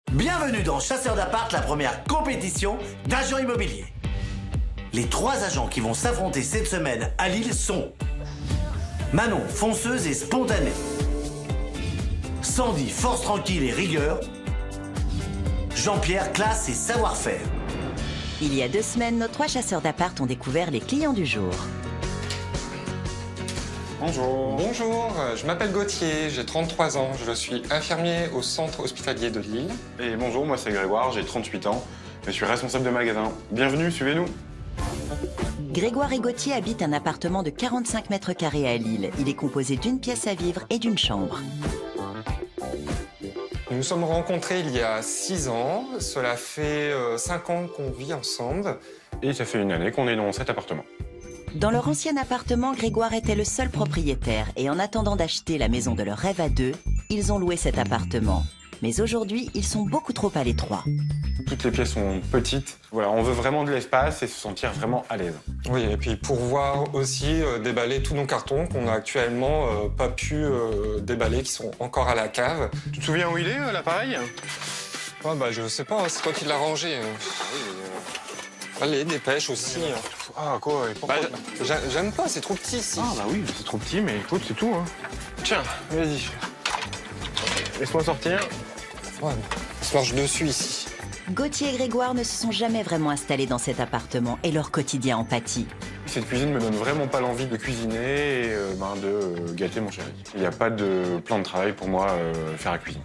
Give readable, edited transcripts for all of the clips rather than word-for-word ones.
Bienvenue dans Chasseurs d'appart, la première compétition d'agents immobiliers. Les 3 agents qui vont s'affronter cette semaine à Lille sont Manon, fonceuse et spontanée. Sandy, force tranquille et rigueur. Jean-Pierre, classe et savoir-faire. Il y a 2 semaines, nos 3 chasseurs d'appart ont découvert les clients du jour. Bonjour. Bonjour, je m'appelle Gauthier, j'ai 33 ans, je suis infirmier au centre hospitalier de Lille. Et bonjour, moi c'est Grégoire, j'ai 38 ans. Je suis responsable de magasin. Bienvenue, suivez-nous. Grégoire et Gauthier habitent un appartement de 45 mètres carrés à Lille. Il est composé d'une pièce à vivre et d'une chambre. Nous nous sommes rencontrés il y a 6 ans, cela fait 5 ans qu'on vit ensemble. Et ça fait 1 année qu'on est dans cet appartement. Dans leur ancien appartement, Grégoire était le seul propriétaire et en attendant d'acheter la maison de leur rêve à 2, ils ont loué cet appartement. Mais aujourd'hui, ils sont beaucoup trop à l'étroit. Toutes les pièces sont petites. Voilà, on veut vraiment de l'espace et se sentir vraiment à l'aise. Oui, et puis pouvoir aussi déballer tous nos cartons qu'on n'a actuellement pas pu déballer, qui sont encore à la cave. Tu te souviens où il est, l'appareil? Ah bah je sais pas, c'est toi qui l'as rangé. Allez, dépêche aussi. Ah, quoi? Bah, j'aime pas, c'est trop petit ici. Ah, bah oui, c'est trop petit, mais écoute, c'est tout. Hein. Tiens, vas-y. Laisse-moi sortir. Ouais, on se marche dessus ici. Gauthier et Grégoire ne se sont jamais vraiment installés dans cet appartement et leur quotidien en pâtit. Cette cuisine me donne vraiment pas l'envie de cuisiner et de gâter mon chéri. Il n'y a pas de plan de travail pour moi faire la cuisine.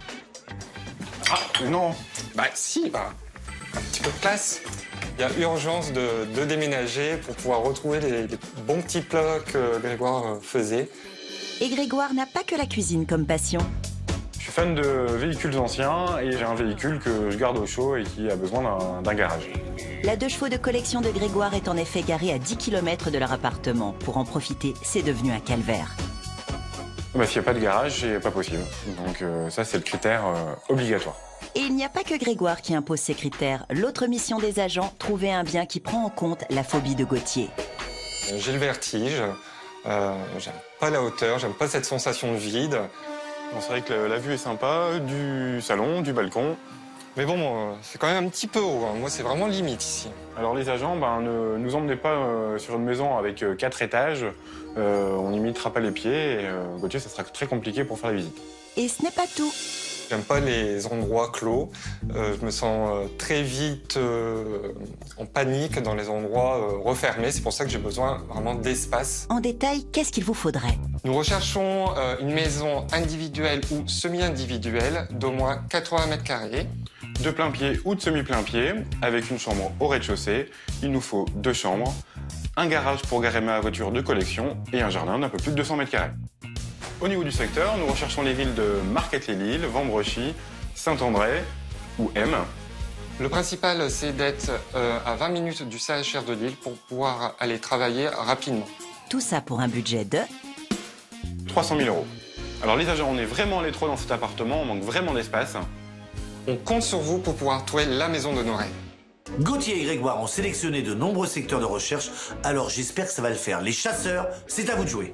Ah, non. Bah si, un petit peu de classe. Il y a urgence de déménager pour pouvoir retrouver les bons petits plats que Grégoire faisait. Et Grégoire n'a pas que la cuisine comme passion. Je suis fan de véhicules anciens et j'ai un véhicule que je garde au chaud et qui a besoin d'un garage. La 2 chevaux de collection de Grégoire est en effet garée à 10 km de leur appartement. Pour en profiter, c'est devenu un calvaire. Bah, s'il n'y a pas de garage, c'est pas possible. Donc ça, c'est le critère obligatoire. Et il n'y a pas que Grégoire qui impose ces critères. L'autre mission des agents, trouver un bien qui prend en compte la phobie de Gauthier. J'ai le vertige, j'aime pas la hauteur, j'aime pas cette sensation de vide. Bon, c'est vrai que la vue est sympa, du salon, du balcon. Mais bon, c'est quand même un petit peu haut, hein. Moi c'est vraiment limite ici. Alors les agents, ne nous emmenez pas sur une maison avec 4 étages. On n'imitera pas les pieds et Gauthier, ça sera très compliqué pour faire la visite. Et ce n'est pas tout. J'aime pas les endroits clos. Je me sens très vite en panique dans les endroits refermés. C'est pour ça que j'ai besoin vraiment d'espace. En détail, qu'est-ce qu'il vous faudrait? Nous recherchons une maison individuelle ou semi-individuelle d'au moins 80 mètres carrés. De plein pied ou de semi-plein pied, avec une chambre au rez-de-chaussée. Il nous faut 2 chambres, un garage pour garer ma voiture de collection et un jardin d'un peu plus de 200 mètres carrés. Au niveau du secteur, nous recherchons les villes de Marquette-les-Lilles, Vambrechy, Saint-André ou M. Le principal, c'est d'être à 20 minutes du CHR de Lille pour pouvoir aller travailler rapidement. Tout ça pour un budget de 300 000 €. Alors les agents, on est vraiment à l'étroit dans cet appartement, on manque vraiment d'espace. On compte sur vous pour pouvoir trouver la maison de nos rêves. Gauthier et Grégoire ont sélectionné de nombreux secteurs de recherche, alors j'espère que ça va le faire. Les chasseurs, c'est à vous de jouer.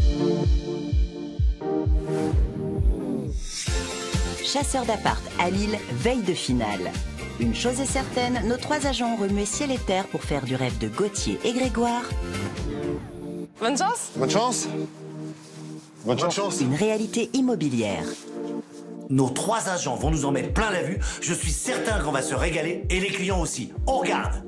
Chasseurs d'appart à Lille, veille de finale. Une chose est certaine, nos 3 agents ont remué ciel et terre pour faire du rêve de Gauthier et Grégoire Bonne chance. Bonne chance. Bonne chance. une réalité immobilière. Nos 3 agents vont nous en mettre plein la vue. Je suis certain qu'on va se régaler et les clients aussi. On regarde.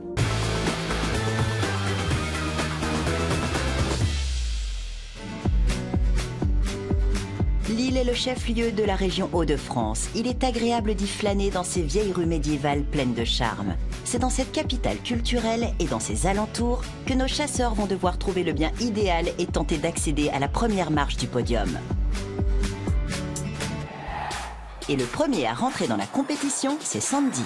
Lille est le chef-lieu de la région Hauts-de-France. Il est agréable d'y flâner dans ces vieilles rues médiévales pleines de charme. C'est dans cette capitale culturelle et dans ses alentours que nos chasseurs vont devoir trouver le bien idéal et tenter d'accéder à la première marche du podium. Et le premier à rentrer dans la compétition, c'est Sandy.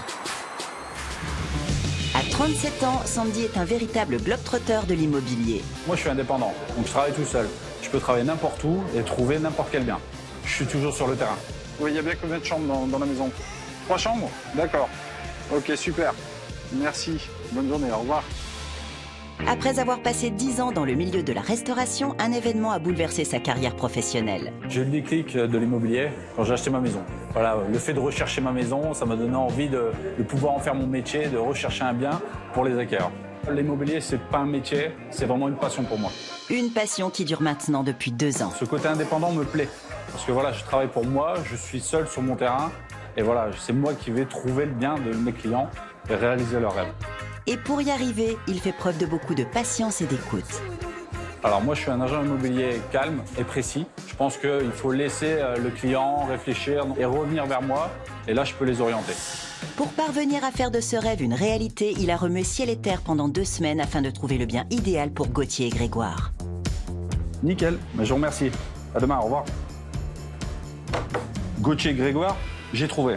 À 37 ans, Sandy est un véritable globe-trotter de l'immobilier. Moi, je suis indépendant, donc je travaille tout seul. Je peux travailler n'importe où et trouver n'importe quel bien. Je suis toujours sur le terrain. Oui, il y a bien combien de chambres dans la maison? 3 chambres? D'accord. Ok, super. Merci. Bonne journée, au revoir. Après avoir passé 10 ans dans le milieu de la restauration, un événement a bouleversé sa carrière professionnelle. J'ai eu le déclic de l'immobilier quand j'ai acheté ma maison. Voilà, le fait de rechercher ma maison, ça m'a donné envie de pouvoir en faire mon métier, de rechercher un bien pour les acquéreurs. L'immobilier, c'est pas un métier, c'est vraiment une passion pour moi. Une passion qui dure maintenant depuis 2 ans. Ce côté indépendant me plaît. Parce que voilà, je travaille pour moi, je suis seul sur mon terrain. Et voilà, c'est moi qui vais trouver le bien de mes clients et réaliser leurs rêves. Et pour y arriver, il fait preuve de beaucoup de patience et d'écoute. Alors moi, je suis un agent immobilier calme et précis. Je pense qu'il faut laisser le client réfléchir et revenir vers moi. Et là, je peux les orienter. Pour parvenir à faire de ce rêve une réalité, il a remué ciel et terre pendant 2 semaines afin de trouver le bien idéal pour Gauthier et Grégoire. Nickel, mais je vous remercie. À demain, au revoir. Gauthier et Grégoire, j'ai trouvé.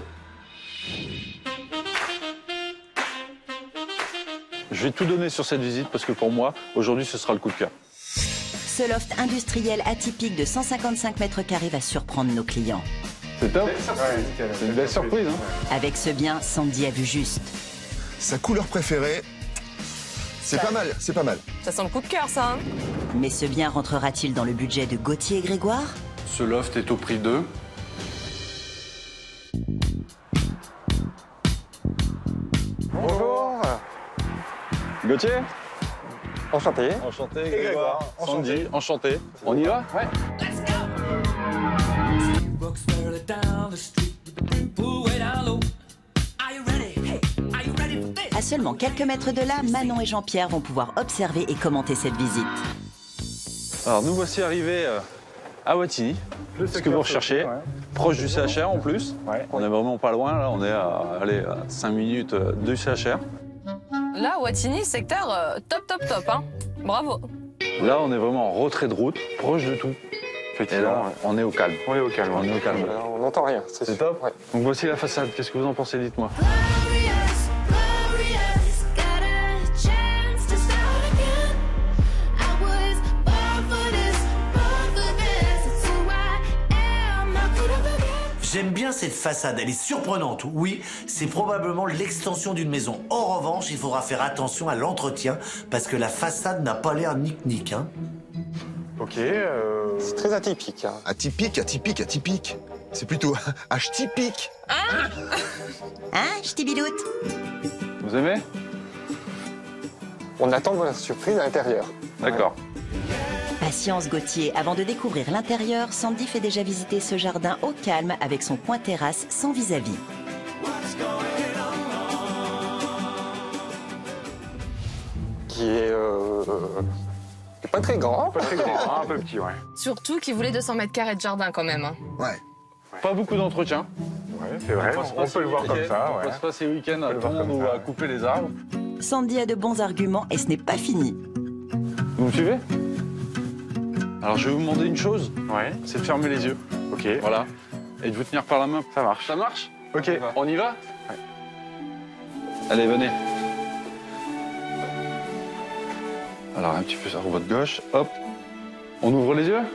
Je vais tout donner sur cette visite parce que pour moi, aujourd'hui, ce sera le coup de cœur. Ce loft industriel atypique de 155 mètres carrés va surprendre nos clients. C'est top. C'est une belle surprise. Hein. Avec ce bien, Sandy a vu juste. Sa couleur préférée, c'est pas mal, c'est pas mal. Ça sent le coup de cœur, ça. Hein. Mais ce bien rentrera-t-il dans le budget de Gauthier et Grégoire? Ce loft est au prix de... Bonjour. Gauthier. Enchanté. Enchanté, Grégoire. Sandy, enchanté. On y va? Ouais. À seulement quelques mètres de là, Manon et Jean-Pierre vont pouvoir observer et commenter cette visite. Alors nous voici arrivés à Wattignies, ce que vous recherchez, proche du CHR en plus. Ouais. On est vraiment pas loin, là, on est à 5 minutes du CHR. Là, Wattignies, secteur top, hein. Bravo. Là, on est vraiment en retrait de route, proche de tout. Et là, on est au calme. On est au calme. On est au calme. On n'entend rien, C'est top. Ouais. Donc voici la façade, qu'est-ce que vous en pensez, dites-moi. J'aime bien cette façade, elle est surprenante. Oui, c'est probablement l'extension d'une maison. En revanche, il faudra faire attention à l'entretien parce que la façade n'a pas l'air nique-nique. Hein. Ok. C'est très atypique. Hein. Atypique, atypique, atypique. C'est plutôt atypique. Hein, ch'tibiloute? Vous aimez? On attend la surprise à l'intérieur. D'accord. Patience Gauthier, avant de découvrir l'intérieur, Sandy fait déjà visiter ce jardin au calme avec son coin terrasse sans vis-à-vis. Qui est pas très grand. Pas très grand, un peu petit, ouais. Surtout qu'il voulait 200 mètres carrés de jardin, quand même. Hein. Ouais. Pas beaucoup d'entretien. Ouais, c'est vrai, on peut le voir comme ça, On ouais. peut se passer le week-end à tondre ou à couper les arbres. Sandy a de bons arguments et ce n'est pas fini. Vous me suivez? Alors je vais vous demander une chose, Ouais, c'est de fermer les yeux. ok. Voilà. Et de vous tenir par la main. Ça marche. Ça marche? Ok. On y va? Ouais. Allez, venez. Alors un petit peu sur votre gauche. Hop. On ouvre les yeux?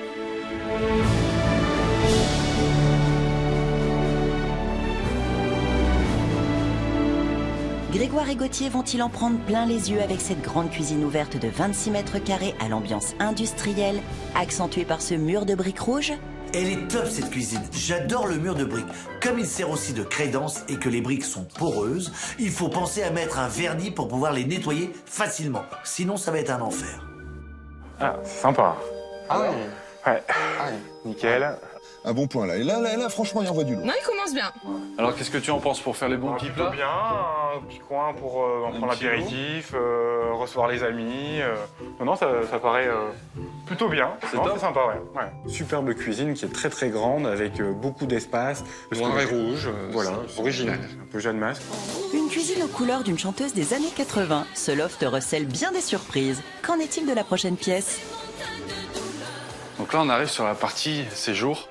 Grégoire et Gauthier vont-ils en prendre plein les yeux avec cette grande cuisine ouverte de 26 mètres carrés à l'ambiance industrielle, accentuée par ce mur de briques rouges? Elle est top cette cuisine. J'adore le mur de briques. Comme il sert aussi de crédence et que les briques sont poreuses, il faut penser à mettre un vernis pour pouvoir les nettoyer facilement. Sinon, ça va être un enfer. Ah, c'est sympa. Ah oui. Ouais, Ah oui. nickel. Un bon point là. Et là, franchement, il envoie du lourd. Non, il commence bien. Alors qu'est-ce que tu en penses pour faire les bons petits plats? Bien, un petit coin pour prendre petit l'apéritif, recevoir les amis. Non, ça paraît plutôt bien. C'est Non, top. C'est sympa, ouais. Superbe cuisine qui est très très grande avec beaucoup d'espace. Noir et rouge. Voilà, c'est original. Un peu Jeanne Masque. Une cuisine aux couleurs d'une chanteuse des années 80. Ce loft recèle bien des surprises. Qu'en est-il de la prochaine pièce? Donc là on arrive sur la partie séjour.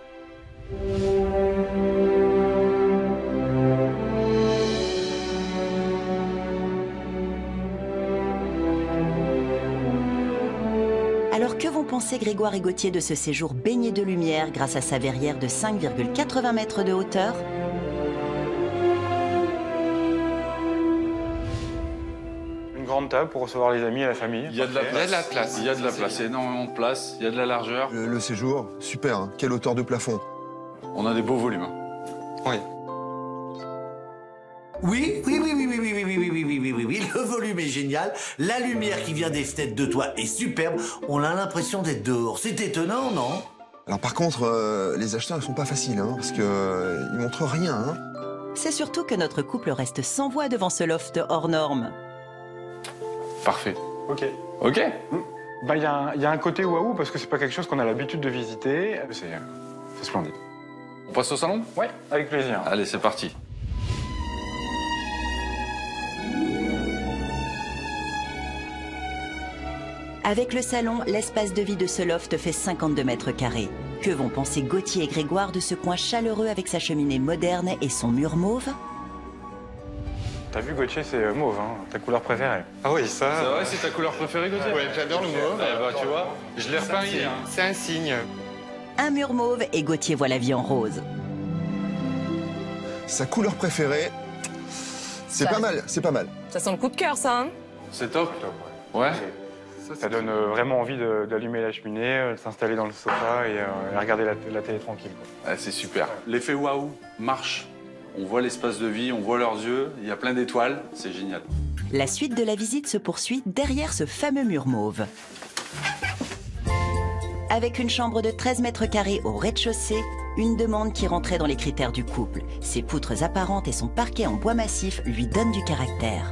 Alors que vont penser Grégoire et Gauthier de ce séjour baigné de lumière grâce à sa verrière de 5,80 mètres de hauteur? Une grande table pour recevoir les amis et la famille. Il y a de la Il y a de la place. Il y a de la place, il y a énormément de place, il y a de la largeur. Le séjour, super, hein. Quelle hauteur de plafond. On a des beaux volumes. Hein. Oui. Oui, le volume est génial. La lumière qui vient des fenêtres de toit est superbe. On a l'impression d'être dehors. C'est étonnant, non? Alors par contre, les acheteurs, ils sont pas faciles, hein, parce que ils montrent rien, hein. C'est surtout que notre couple reste sans voix devant ce loft hors norme. Parfait. Ok. Ok. Bah, il y a un côté waouh parce que c'est pas quelque chose qu'on a l'habitude de visiter. C'est splendide. On passe au salon? Ouais, avec plaisir. Allez, c'est parti. Avec le salon, l'espace de vie de ce loft fait 52 mètres carrés. Que vont penser Gauthier et Grégoire de ce coin chaleureux avec sa cheminée moderne et son mur mauve? T'as vu, Gauthier, c'est mauve, hein, ta couleur préférée. Ah oui, ça. C'est vrai, c'est ta couleur préférée, Gauthier? Ouais, j'adore le mauve. Eh bah, tu vois, je l'ai repeint hier. Hein. C'est un signe. Un mur mauve et Gauthier voit la vie en rose. Sa couleur préférée, c'est Ça- pas mal, c'est pas mal. Ça sent le coup de cœur, ça, hein? C'est top. Ouais. Ça donne vraiment envie d'allumer la cheminée, de s'installer dans le sofa et regarder la télé tranquille. Ah, c'est super. L'effet waouh marche. On voit l'espace de vie, on voit leurs yeux, il y a plein d'étoiles, c'est génial. La suite de la visite se poursuit derrière ce fameux mur mauve. Avec une chambre de 13 mètres carrés au rez-de-chaussée, une demande qui rentrait dans les critères du couple. Ses poutres apparentes et son parquet en bois massif lui donnent du caractère.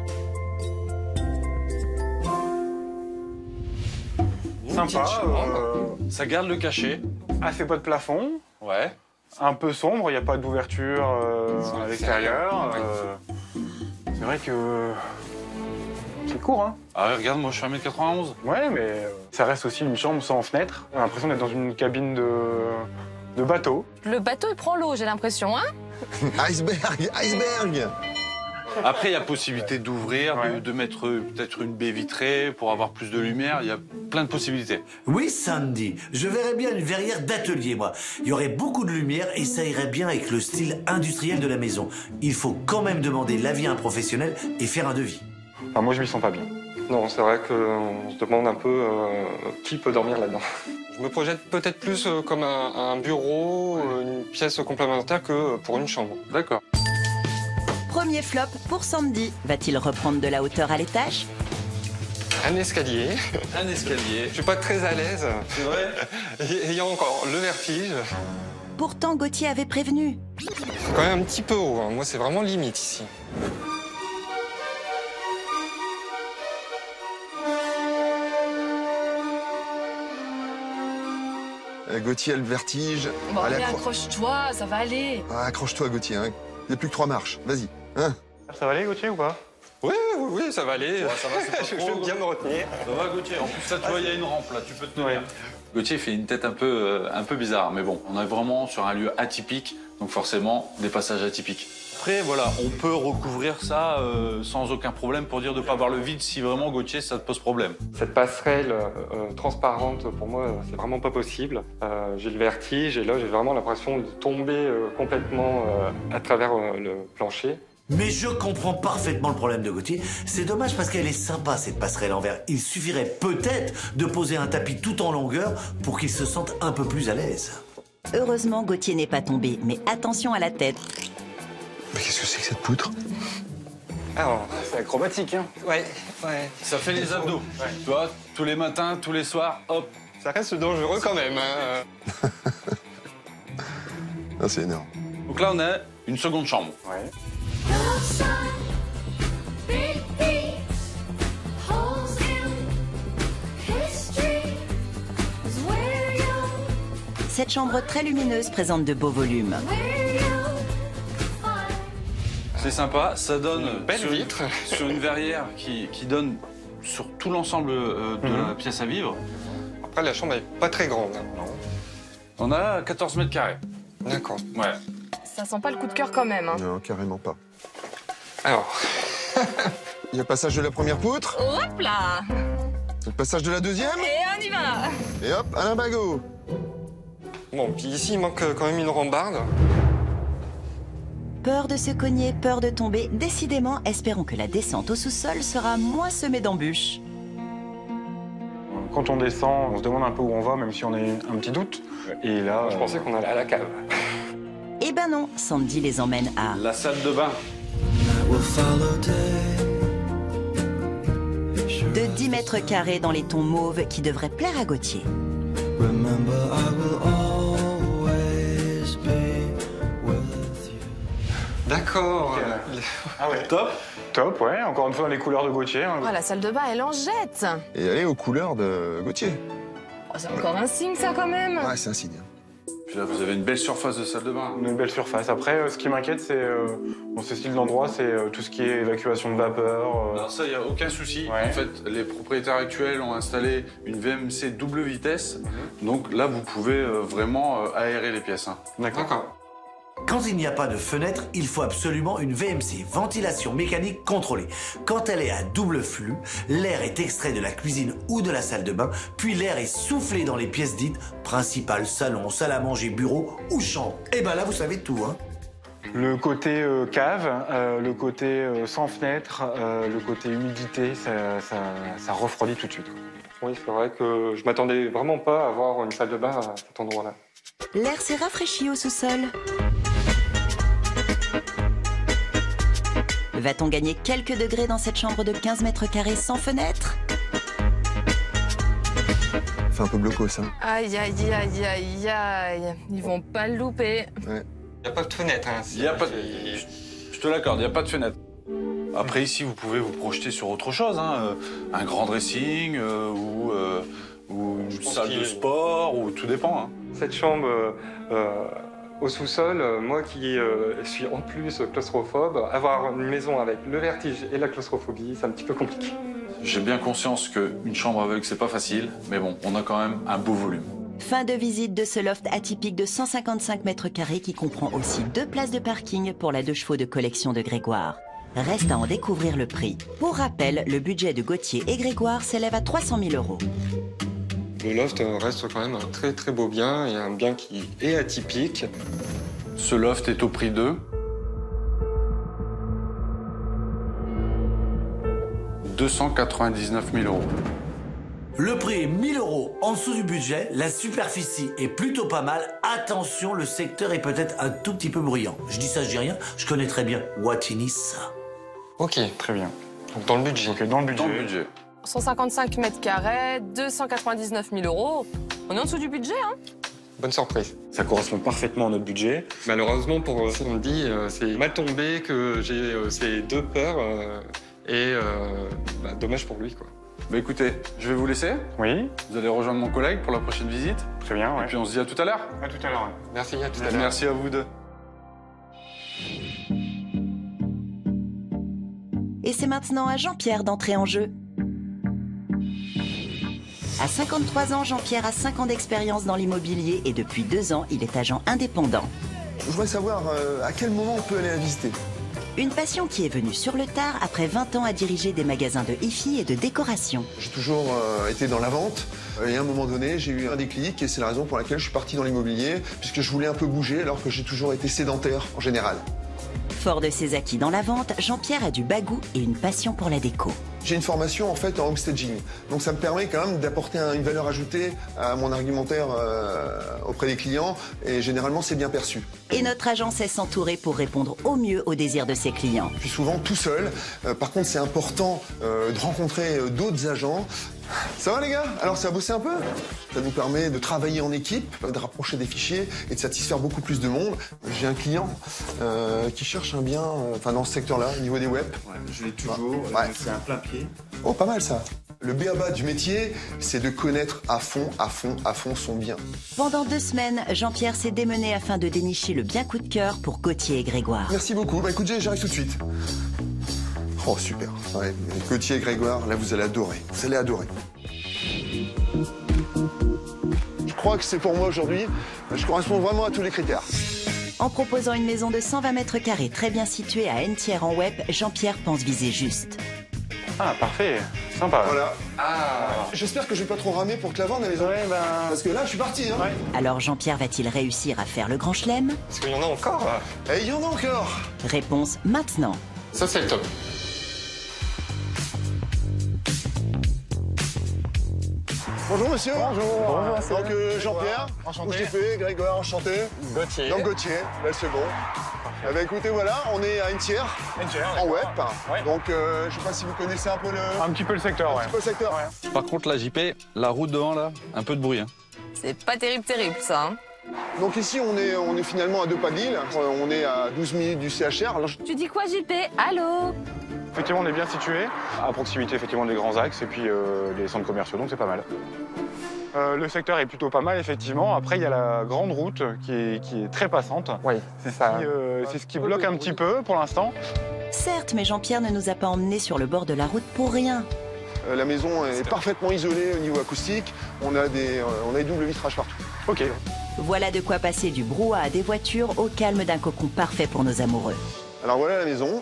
Sympa, Ça garde le cachet. assez bas de plafond, Ouais. un peu sombre, il n'y a pas d'ouverture à l'extérieur. C'est vrai que c'est court, hein. Ah ouais, regarde, moi je suis 1m91. Ouais, mais ça reste aussi une chambre sans fenêtre. On a l'impression d'être dans une cabine de bateau. Le bateau, il prend l'eau, j'ai l'impression, hein? Iceberg, iceberg. Après, il y a possibilité d'ouvrir, Ouais. de mettre peut-être une baie vitrée pour avoir plus de lumière. Il y a plein de possibilités. Oui, Sandy, je verrais bien une verrière d'atelier, moi. Il y aurait beaucoup de lumière et ça irait bien avec le style industriel de la maison. Il faut quand même demander l'avis à un professionnel et faire un devis. Enfin, moi, je m'y sens pas bien. Non, c'est vrai qu'on se demande un peu qui peut dormir là-dedans. Je me projette peut-être plus comme un bureau, une pièce complémentaire que pour une chambre. D'accord. Premier flop pour Sandy. Va-t-il reprendre de la hauteur à l'étage? Un escalier. Un escalier. Je suis pas très à l'aise. C'est vrai? Et ayant encore le vertige. Pourtant, Gauthier avait prévenu. C'est quand même un petit peu haut. Hein. Moi, c'est vraiment limite ici. Gauthier a le vertige. Bon, Allez, allez, accroche-toi, ça va aller. accroche-toi, Gauthier. Hein. Il n'y a plus que 3 marches. Vas-y. Hein. Ça va aller, Gauthier, ou pas? Oui, ça va aller. ça va, c'est pas Je trop. vais bien me retenir. Ça va, Gauthier. En plus, là, tu vois, il y a une rampe, là. Tu peux te tenir. Ouais. Gauthier fait une tête un peu bizarre. Mais bon, on est vraiment sur un lieu atypique. Donc forcément, des passages atypiques. Après, voilà, on peut recouvrir ça sans aucun problème pour dire de ne pas voir le vide si vraiment, Gauthier, ça te pose problème. Cette passerelle transparente, pour moi, c'est vraiment pas possible. J'ai le vertige et là, j'ai vraiment l'impression de tomber complètement à travers le plancher. Mais je comprends parfaitement le problème de Gauthier. C'est dommage parce qu'elle est sympa, cette passerelle en verre. Il suffirait peut-être de poser un tapis tout en longueur pour qu'il se sente un peu plus à l'aise. Heureusement, Gauthier n'est pas tombé, mais attention à la tête. Mais qu'est-ce que c'est que cette poutre? Alors, C'est acrobatique, hein. ouais. Ça fait les abdos. Tu vois, tous les matins, tous les soirs, hop. Ça reste dangereux quand même. Hein. Ah, c'est énorme. Donc là, on a une seconde chambre. Ouais. Cette chambre très lumineuse présente de beaux volumes. C'est sympa, ça donne Belle sur, vitre. sur une verrière qui donne sur tout l'ensemble de la pièce à vivre. Après, la chambre est pas très grande. Hein. On a 14 mètres carrés. D'accord. Ouais. Ça sent pas le coup de cœur quand même, hein? Non, carrément pas. Alors, Il y a le passage de la première poutre, Hop là! le passage de la deuxième, Et on y va! et hop, Alain Bagot. bon, puis ici, il manque quand même une rambarde. Peur de se cogner, peur de tomber. Décidément, espérons que la descente au sous-sol sera moins semée d'embûches. Quand on descend, on se demande un peu où on va, même si on a un petit doute. Et là, Je pensais qu'on allait à la cave. Eh ben non, Sandy les emmène à... La salle de bain. de 10 mètres carrés dans les tons mauves qui devraient plaire à Gauthier. D'accord. Ah ouais. Top. Top, ouais. Encore une fois, dans les couleurs de Gauthier. Hein. Oh, la salle de bain, elle en jette. Et aller aux couleurs de Gauthier. Oh, c'est encore un signe, ça, quand même. Ouais, c'est un signe. Puis là, vous avez une belle surface de salle de bain. Une belle surface. Après, ce qui m'inquiète, c'est dans ce style d'endroit, c'est tout ce qui est évacuation de vapeur. Alors ça, il n'y a aucun souci. Ouais. En fait, les propriétaires actuels ont installé une VMC double vitesse. Donc là, vous pouvez vraiment aérer les pièces. Hein. D'accord. Quand il n'y a pas de fenêtre, il faut absolument une VMC, ventilation mécanique contrôlée. Quand elle est à double flux, l'air est extrait de la cuisine ou de la salle de bain, puis l'air est soufflé dans les pièces dites principales, salon, salle à manger, bureau ou chambre. Et ben là, vous savez tout, hein. Le côté cave, le côté sans fenêtre, le côté humidité, ça refroidit tout de suite. Oui, c'est vrai que je m'attendais vraiment pas à avoir une salle de bain à cet endroit-là. L'air s'est rafraîchi au sous-sol. Va-t-on gagner quelques degrés dans cette chambre de 15 mètres carrés sans fenêtre? Fait un peu bloco, ça. Aïe, aïe, aïe, aïe, aïe. Ils vont pas le louper. Il n'y a pas de fenêtre. Hein, Il y a pas de... Je te l'accorde, il n'y a pas de fenêtre. Après, ici, vous pouvez vous projeter sur autre chose. Hein, un grand dressing ou une salle de sport, ou tout dépend. Hein. Cette chambre au sous-sol, moi qui suis en plus claustrophobe, avoir une maison avec le vertige et la claustrophobie, c'est un petit peu compliqué. J'ai bien conscience qu'une chambre aveugle, c'est pas facile, mais bon, on a quand même un beau volume. Fin de visite de ce loft atypique de 155 mètres carrés qui comprend aussi 2 places de parking pour la 2 chevaux de collection de Grégoire. Reste à en découvrir le prix. Pour rappel, le budget de Gauthier et Grégoire s'élève à 300 000 €. Le loft reste quand même un très très beau bien et un bien qui est atypique. Ce loft est au prix de 299 000 €. Le prix est 1000 € en dessous du budget, la superficie est plutôt pas mal. Attention, le secteur est peut-être un tout petit peu bruyant. Je dis ça, je dis rien, je connais très bien Wattignies. Ok, Très bien. donc dans le budget. Donc dans le budget. Dans le budget. 155 mètres carrés, 299 000 €. On est en dessous du budget, hein. Bonne surprise. Ça correspond parfaitement à notre budget. Malheureusement pour Sandy, c'est mal tombé que j'ai ces 2 peurs dommage pour lui quoi. Bah écoutez, je vais vous laisser. Oui, Vous allez rejoindre mon collègue pour la prochaine visite. très bien. Ouais. Et puis on se dit à tout à l'heure. À tout à l'heure. Merci, à tout à l'heure. Merci à vous deux. Et c'est maintenant à Jean-Pierre d'entrer en jeu. À 53 ans, Jean-Pierre a 5 ans d'expérience dans l'immobilier et depuis 2 ans, il est agent indépendant. Je voudrais savoir à quel moment on peut aller la visiter. Une passion qui est venue sur le tard après 20 ans à diriger des magasins de hi-fi et de décoration. J'ai toujours été dans la vente et à un moment donné, j'ai eu un déclic et c'est la raison pour laquelle je suis parti dans l'immobilier puisque je voulais un peu bouger alors que j'ai toujours été sédentaire en général. Fort de ses acquis dans la vente, Jean-Pierre a du bagou et une passion pour la déco. J'ai une formation en fait en homestaging, donc ça me permet quand même d'apporter une valeur ajoutée à mon argumentaire auprès des clients et généralement c'est bien perçu. Et notre agent sait s'entourer pour répondre au mieux aux désirs de ses clients. Je suis souvent tout seul, par contre c'est important de rencontrer d'autres agents. Ça va les gars? Alors ça a bossé un peu? Ça nous permet de travailler en équipe, de rapprocher des fichiers et de satisfaire beaucoup plus de monde. J'ai un client qui cherche un bien dans ce secteur-là, au niveau des web. Ouais, je l'ai toujours, Ouais. c'est un plein pied. Oh, pas mal ça. Le b.a-ba du métier, c'est de connaître à fond son bien. Pendant 2 semaines, Jean-Pierre s'est démené afin de dénicher le bien coup de cœur pour Gauthier et Grégoire. Merci beaucoup. Bah écoute, j'arrive tout de suite. Oh, super. Ouais, Gauthier et Grégoire, là, vous allez adorer. Vous allez adorer. Je crois que c'est pour moi aujourd'hui. Je corresponds vraiment à tous les critères. En proposant une maison de 120 mètres carrés très bien située à Entières en Web, Jean-Pierre pense viser juste. Ah, parfait. Sympa. Voilà. Ah. J'espère que je vais pas trop ramer pour te la vendre à la maison. Ouais, ben... Parce que là, je suis parti. Hein. Ouais. Alors Jean-Pierre va-t-il réussir à faire le grand chelem? Parce qu'il y en a encore. Et il y en a encore. Réponse maintenant. Ça, c'est le top. Bonjour monsieur. Bonjour. Donc Jean-Pierre, Enchanté. JP, Grégoire, enchanté. Gauthier. Donc Gauthier, là le second. Eh ben, écoutez, voilà, on est à Intière, en web. Ouais. Donc je sais pas si vous connaissez un peu Un petit peu le secteur, ouais. le secteur. Par contre, la JP, la route devant, là, un peu de bruit. Hein. C'est pas terrible, ça. Hein. Donc ici, on est finalement à 2 pas de Lille. On est à 12 minutes du CHR. Alors, Tu dis quoi, JP? Allô? Effectivement, on est bien situé, à proximité effectivement des grands axes et puis des centres commerciaux, donc c'est pas mal. Le secteur est plutôt pas mal, effectivement. Après, il y a la grande route qui est très passante. Oui, C'est ça. ce qui bloque un petit peu pour l'instant. Certes, mais Jean-Pierre ne nous a pas emmenés sur le bord de la route pour rien. la maison est parfaitement isolée au niveau acoustique. On a des doubles vitrages partout. Ok. Voilà de quoi passer du brouhaha à des voitures au calme d'un cocon parfait pour nos amoureux. Alors voilà la maison.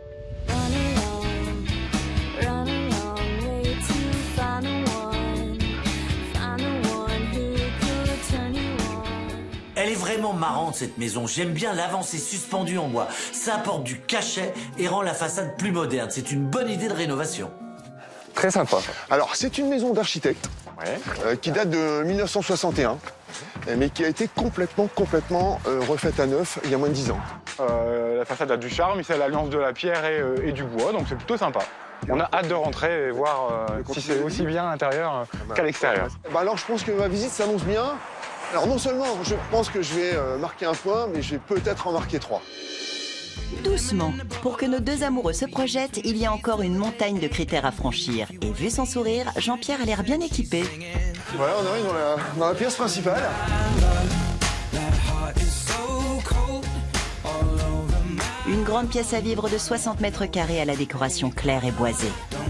Elle est vraiment marrante cette maison, j'aime bien l'avancée suspendue en bois. Ça apporte du cachet et rend la façade plus moderne. C'est une bonne idée de rénovation. Très sympa. Alors c'est une maison d'architecte Ouais. qui date de 1961, mais qui a été complètement refaite à neuf il y a moins de 10 ans. La façade a du charme, c'est l'alliance de la pierre et du bois, donc c'est plutôt sympa. On a hâte de rentrer et voir si c'est aussi bien à l'intérieur qu'à l'extérieur. Bah alors je pense que ma visite s'annonce bien. Alors non seulement je pense que je vais marquer un point, mais je vais peut-être en marquer 3. Doucement. Pour que nos deux amoureux se projettent, il y a encore une montagne de critères à franchir. Et vu son sourire, Jean-Pierre a l'air bien équipé. Voilà, on arrive dans la pièce principale. Une grande pièce à vivre de 60 mètres carrés à la décoration claire et boisée.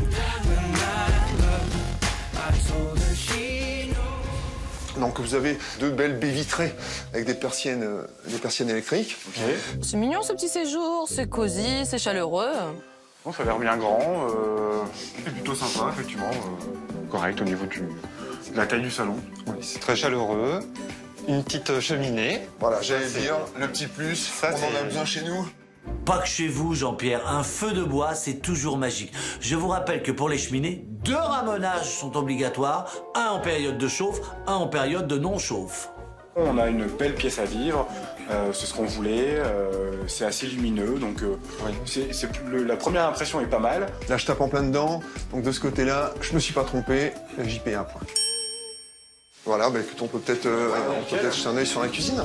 Donc vous avez 2 belles baies vitrées avec des persiennes électriques. C'est mignon ce petit séjour, c'est cosy, c'est chaleureux. Bon, ça a l'air bien grand, c'est plutôt sympa, effectivement. Correct au niveau de la taille du salon. Oui, c'est très chaleureux. Une petite cheminée. Voilà, j'allais dire, le petit plus, Ça, on en a c'est- besoin chez nous. Pas que chez vous, Jean-Pierre, un feu de bois, c'est toujours magique. Je vous rappelle que pour les cheminées, 2 ramonages sont obligatoires, un en période de chauffe, un en période de non-chauffe. On a une belle pièce à vivre, c'est ce qu'on voulait, c'est assez lumineux, donc la première impression est pas mal. Là, je tape en plein dedans, donc de ce côté-là, je me suis pas trompé, j'y paye un point. Voilà, bah écoute, on peut peut-être jeter un œil sur la cuisine.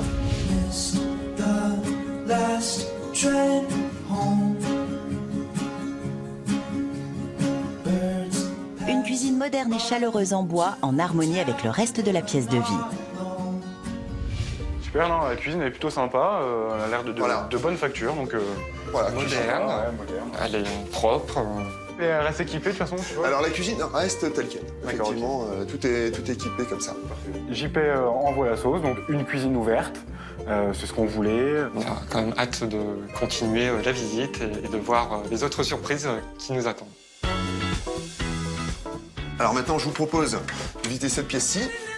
Une cuisine moderne et chaleureuse en bois, en harmonie avec le reste de la pièce de vie. Super, non, la cuisine est plutôt sympa, elle a l'air de bonne facture, donc Voilà, Moderne. cuisine. moderne. Elle est propre. Et elle reste équipée de toute façon, tu vois. Alors la cuisine reste telle quelle. D'accord, Effectivement, tout est équipé comme ça. JP envoie la sauce, donc une cuisine ouverte, c'est ce qu'on voulait. On a quand même hâte de continuer la visite et de voir les autres surprises qui nous attendent. Alors maintenant, je vous propose de visiter cette pièce-ci.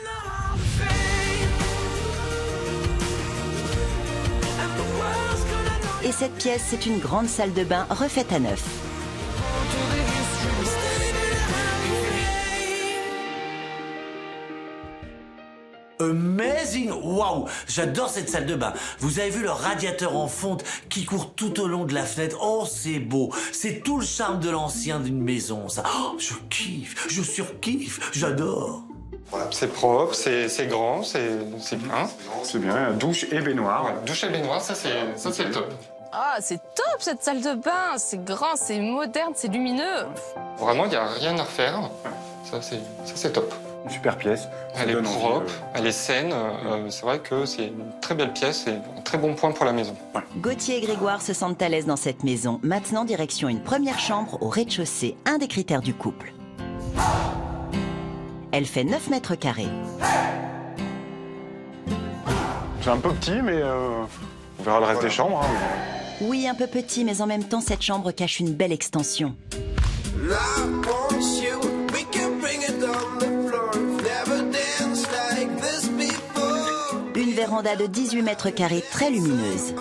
Et cette pièce, c'est une grande salle de bain refaite à neuf. Amazing! Waouh! J'adore cette salle de bain. Vous avez vu le radiateur en fonte qui court tout au long de la fenêtre? Oh, c'est beau! C'est tout le charme de l'ancien d'une maison, ça. Oh, je kiffe, je surkiffe, j'adore! C'est propre, c'est grand, c'est bien. C'est bien, douche et baignoire. Ouais, douche et baignoire, ça c'est le top. Ah, c'est top cette salle de bain, c'est grand, c'est moderne, c'est lumineux. Vraiment, il n'y a rien à refaire. Ça c'est top. Une super pièce. Elle est donne envie, propre, elle est saine. C'est vrai que c'est une très belle pièce et un très bon point pour la maison. Gauthier et Grégoire se sentent à l'aise dans cette maison. Maintenant, direction une première chambre au rez-de-chaussée, un des critères du couple. Elle fait 9 mètres carrés. C'est un peu petit, mais on verra le reste des chambres. Hein. Oui, un peu petit, mais en même temps, cette chambre cache une belle extension. Une véranda de 18 mètres carrés très lumineuse.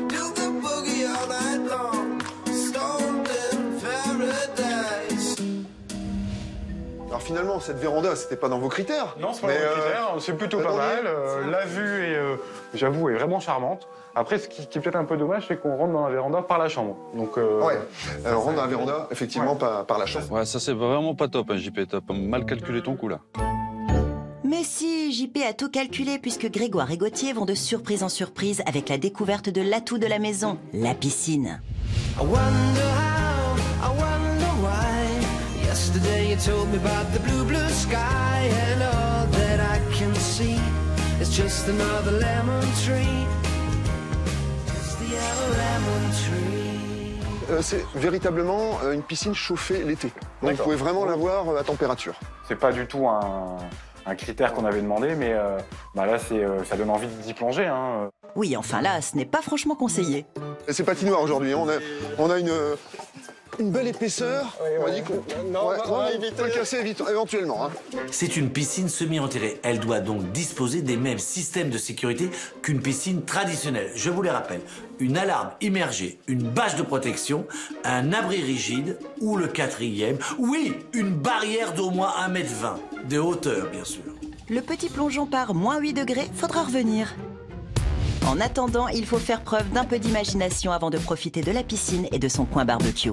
Alors finalement, cette véranda, c'était pas dans vos critères. Non, c'est pas mon critère, c'est plutôt pas mal. La vue est, j'avoue, est vraiment charmante. Après, ce qui est peut-être un peu dommage, c'est qu'on rentre dans la véranda par la chambre. Donc, ouais, on rentre dans la véranda, effectivement, par la chambre. Ouais, ça c'est vraiment pas top, hein, JP. T'as mal calculé ton coup là. Mais si, JP a tout calculé puisque Grégoire et Gauthier vont de surprise en surprise avec la découverte de l'atout de la maison, la piscine. Yesterday you told me about the blue, blue sky, and all that I can see is just another lemon tree. Just the yellow lemon tree. C'est véritablement une piscine chauffée l'été. Donc vous pouvez vraiment la voir à température. c'est pas du tout un critère qu'on avait demandé, mais là, ça donne envie d'y plonger. Hein. Oui, enfin là, ce n'est pas franchement conseillé. C'est patinoire aujourd'hui, on a une belle épaisseur. On dit qu'on peut le casser éventuellement. Hein. C'est une piscine semi-enterrée. Elle doit donc disposer des mêmes systèmes de sécurité qu'une piscine traditionnelle. Je vous les rappelle. Une alarme immergée, une bâche de protection, un abri rigide ou le quatrième, oui, une barrière d'au moins 1,20 m de hauteur, bien sûr. Le petit plongeon par moins 8 degrés, faudra revenir. En attendant, il faut faire preuve d'un peu d'imagination avant de profiter de la piscine et de son coin barbecue.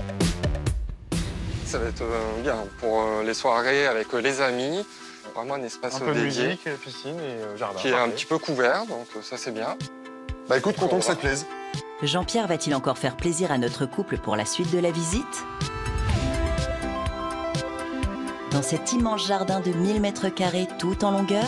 Ça va être bien pour les soirées avec les amis. Vraiment un espace un peu dédié. de musique, piscine et jardin. Qui est un petit peu couvert, donc ça c'est bien. Bah écoute, content que ça te plaise. Jean-Pierre va-t-il encore faire plaisir à notre couple pour la suite de la visite? Dans cet immense jardin de 1000 mètres carrés tout en longueur?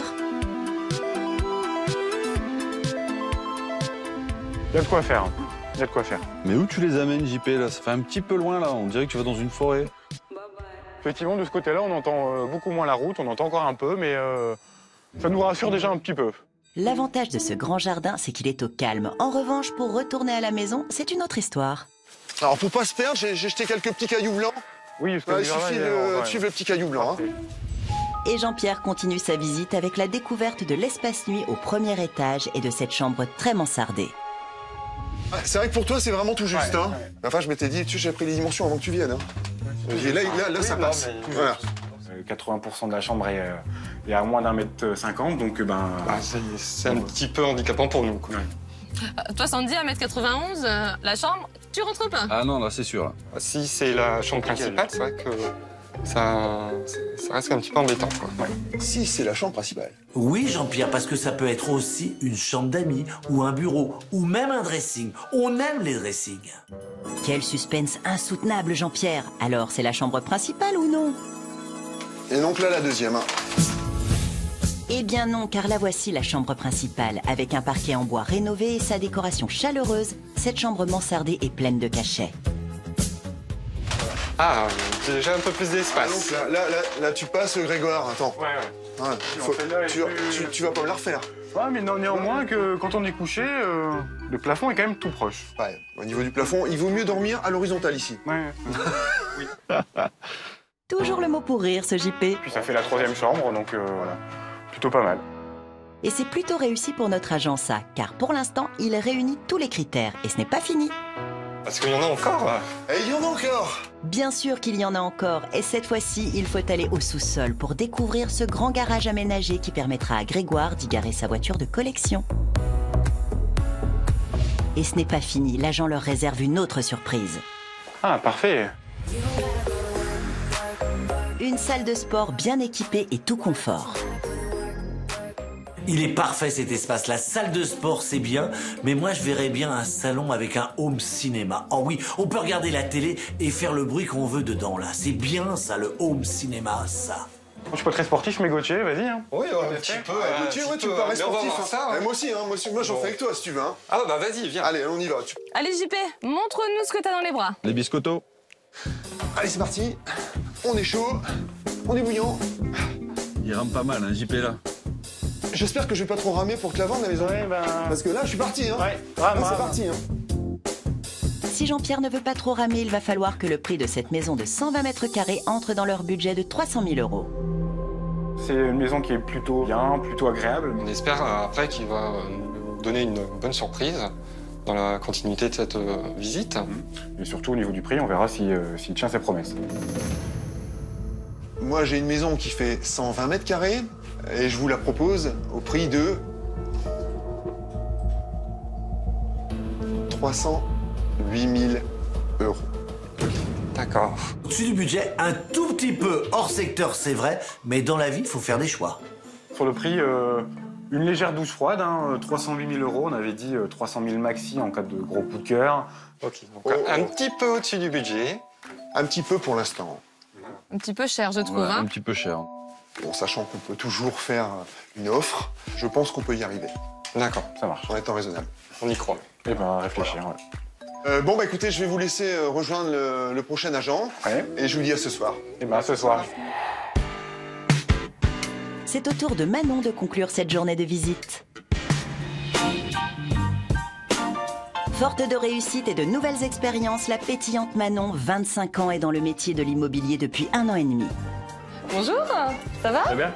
Il y a de quoi faire. Il y a de quoi faire. Mais où tu les amènes, JP, là? Ça fait un petit peu loin, là. On dirait que tu vas dans une forêt. Effectivement, de ce côté-là, on entend beaucoup moins la route. On entend encore un peu, mais ça nous rassure déjà un petit peu. L'avantage de ce grand jardin, c'est qu'il est au calme. En revanche, pour retourner à la maison, c'est une autre histoire. Alors pour pas se perdre, j'ai jeté quelques petits cailloux blancs. Oui, parce que il suffit de suivre le petit caillou blanc. Hein. Et Jean-Pierre continue sa visite avec la découverte de l'espace nuit au premier étage et de cette chambre très mansardée. C'est vrai que pour toi, c'est vraiment tout juste. Hein. Enfin, je m'étais dit, j'avais pris les dimensions avant que tu viennes. Hein. Et là, ça passe. Voilà. 80% de la chambre est à moins d'1,50 m, donc c'est un petit peu handicapant pour nous. Quoi. Toi, Sandy, 1,91 m, la chambre, tu rentres pas? Ah non, là, c'est sûr. Là. Si c'est la chambre principale, c'est vrai que ça reste un petit peu embêtant. Quoi. Ouais. Si c'est la chambre principale. Oui, Jean-Pierre, parce que ça peut être aussi une chambre d'amis, ou un bureau, ou même un dressing. On aime les dressings. Quel suspense insoutenable, Jean-Pierre. Alors, c'est la chambre principale ou non? Et donc là, la deuxième. Hein. Eh bien non, car la voici la chambre principale. Avec un parquet en bois rénové et sa décoration chaleureuse, cette chambre mansardée est pleine de cachets. Ah, déjà un peu plus d'espace. Ah, donc là, tu passes, Grégoire. Attends. Tu vas pas me la refaire. Ouais, mais néanmoins que quand on est couché, le plafond est quand même tout proche. Ouais, au niveau du plafond, il vaut mieux dormir à l'horizontale ici. Ouais. Oui. Toujours le mot pour rire, ce JP. Puis ça fait la 3e chambre, donc voilà, plutôt pas mal. Et c'est plutôt réussi pour notre agent ça, car pour l'instant, il réunit tous les critères. Et ce n'est pas fini. Parce qu'il y en a encore. Et il y en a encore. Bien sûr qu'il y en a encore, et cette fois-ci, il faut aller au sous-sol pour découvrir ce grand garage aménagé qui permettra à Grégoire d'y garer sa voiture de collection. Et ce n'est pas fini, l'agent leur réserve une autre surprise. Ah, parfait. Une salle de sport bien équipée et tout confort. Il est parfait cet espace. La salle de sport, c'est bien, mais moi je verrais bien un salon avec un home cinéma. Oh oui, on peut regarder la télé et faire le bruit qu'on veut dedans là. C'est bien ça, le home cinéma, ça. Je suis pas très sportif, mais Gauthier, vas-y. Hein. Oui, un petit peu. Gauthier, tu me parais sportif. Ça, Moi aussi, moi j'en fais avec toi si tu veux. Hein. Ah bah vas-y, viens. Allez, on y va. Allez, JP, montre-nous ce que t'as dans les bras. Les biscottos. Allez, c'est parti. On est chaud, on est bouillant. Il rame pas mal, hein, JP, là. J'espère que je vais pas trop ramer pour te la vendre la maison. Ouais, Parce que là, je suis parti. Hein. Ouais, c'est parti. Hein. Si Jean-Pierre ne veut pas trop ramer, il va falloir que le prix de cette maison de 120 mètres carrés entre dans leur budget de 300 000 €. C'est une maison qui est plutôt bien, plutôt agréable. On espère après qu'il va nous donner une bonne surprise dans la continuité de cette visite. Et surtout au niveau du prix, on verra s'il tient ses promesses. Moi, j'ai une maison qui fait 120 mètres carrés et je vous la propose au prix de 308 000 €. D'accord. Au-dessus du budget, un tout petit peu hors secteur, c'est vrai, mais dans la vie, il faut faire des choix. Sur le prix, une légère douche froide, 308 000 €. On avait dit 300 000 maxi en cas de gros coup de cœur. Ok, donc un petit peu au-dessus du budget. Un petit peu pour l'instant. Un petit peu cher, je trouve. Ouais, Hein. un petit peu cher. Bon, sachant qu'on peut toujours faire une offre, je pense qu'on peut y arriver, D'accord, Ça marche. en étant raisonnable. on y croit. Et ben réfléchir. Ouais. Bon, bah écoutez, je vais vous laisser rejoindre le prochain agent. Ouais. Et je vous dis à ce soir. Et ben ce soir. C'est au tour de Manon de conclure cette journée de visite. Forte de réussite et de nouvelles expériences, la pétillante Manon, 25 ans, est dans le métier de l'immobilier depuis 1 an et demi. Bonjour, ça va? Très bien.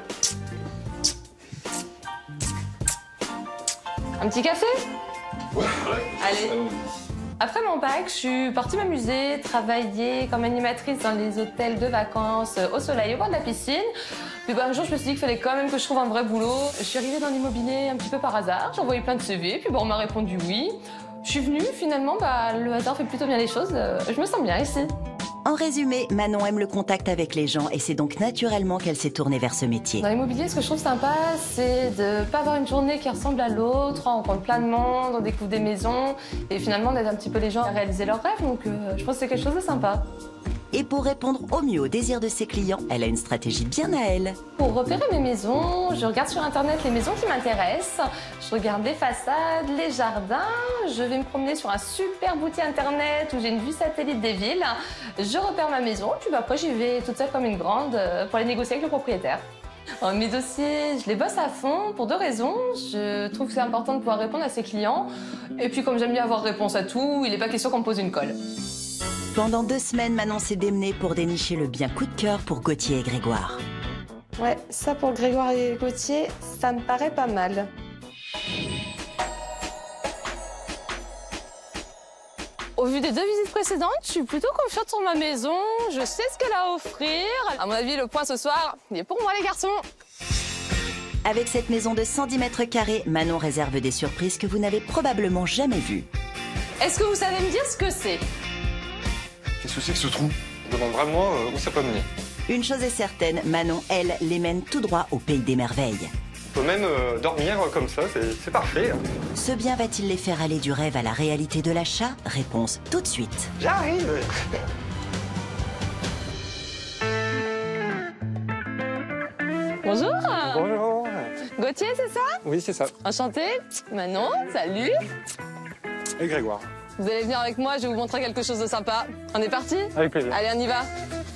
Un petit café? Ouais. Allez. Après mon bac, je suis partie m'amuser, travailler comme animatrice dans les hôtels de vacances au soleil, au bord de la piscine. Puis un jour, je me suis dit qu'il fallait quand même que je trouve un vrai boulot. Je suis arrivée dans l'immobilier un petit peu par hasard. J'ai envoyé plein de CV, puis on m'a répondu oui. Je suis venue, finalement, le hasard fait plutôt bien les choses. Je me sens bien ici. En résumé, Manon aime le contact avec les gens et c'est donc naturellement qu'elle s'est tournée vers ce métier. Dans l'immobilier, ce que je trouve sympa, c'est de pas avoir une journée qui ressemble à l'autre. On rencontre plein de monde, on découvre des maisons et finalement d'aider un petit peu les gens à réaliser leurs rêves. Donc je pense que c'est quelque chose de sympa. Et pour répondre au mieux aux désirs de ses clients, elle a une stratégie bien à elle. Pour repérer mes maisons, je regarde sur internet les maisons qui m'intéressent, je regarde les façades, les jardins, je vais me promener sur un super outil internet où j'ai une vue satellite des villes, je repère ma maison, puis après j'y vais toute seule comme une grande pour aller négocier avec le propriétaire. Mes dossiers, je les bosse à fond pour 2 raisons. Je trouve que c'est important de pouvoir répondre à ses clients. Et puis comme j'aime bien avoir réponse à tout, il n'est pas question qu'on me pose une colle. Pendant 2 semaines, Manon s'est démenée pour dénicher le bien coup de cœur pour Gauthier et Grégoire. Ouais, ça pour Grégoire et Gauthier, ça me paraît pas mal. Au vu des 2 visites précédentes, je suis plutôt confiante sur ma maison. Je sais ce qu'elle a à offrir. À mon avis, le point ce soir, il est pour moi les garçons. Avec cette maison de 110 mètres carrés, Manon réserve des surprises que vous n'avez probablement jamais vues. Est-ce que vous savez me dire ce que c'est? Qu'est-ce que c'est que ce trou? Je me demande vraiment où ça peut mener. Une chose est certaine, Manon, elle, les mène tout droit au pays des merveilles. On peut même dormir comme ça, c'est parfait. Ce bien va-t-il les faire aller du rêve à la réalité de l'achat? Réponse tout de suite. J'arrive. Bonjour. Bonjour. Gauthier, c'est ça? Oui, c'est ça. Enchanté. Manon, salut. Et Grégoire. Vous allez venir avec moi, je vais vous montrer quelque chose de sympa. On est parti? Avec plaisir. Allez, on y va.